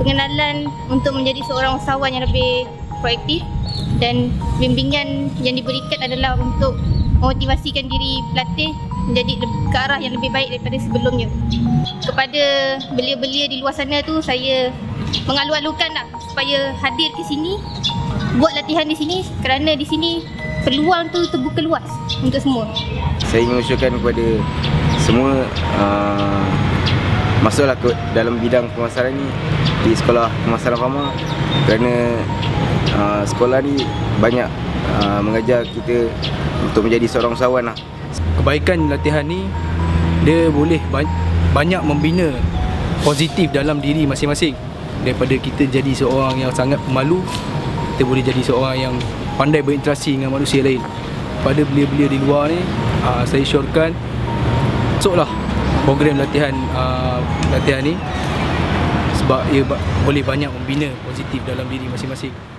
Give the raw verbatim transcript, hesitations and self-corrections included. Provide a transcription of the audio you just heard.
pengenalan untuk menjadi seorang usahawan yang lebih proaktif, dan bimbingan yang diberikan adalah untuk memotivasikan diri pelatih menjadi ke arah yang lebih baik daripada sebelumnya. Kepada belia-belia di luar sana tu, saya mengalu-alukan lah supaya hadir ke sini, buat latihan di sini, kerana di sini peluang tu terbuka luas untuk semua. Saya ingin usulkan kepada semua uh, masuklah ke dalam bidang pemasaran ni di sekolah pemasaran pharma, kerana uh, sekolah ni banyak uh, mengajar kita untuk menjadi seorang usahawan lah. Kebaikan latihan ni, dia boleh banyak membina positif dalam diri masing-masing. Daripada kita jadi seorang yang sangat pemalu, kita boleh jadi seorang yang pandai berinteraksi dengan manusia lain. Pada belia-belia di luar ni, uh, saya syorkan masuklah program latihan uh, latihan ni, sebab ia boleh banyak membina positif dalam diri masing-masing.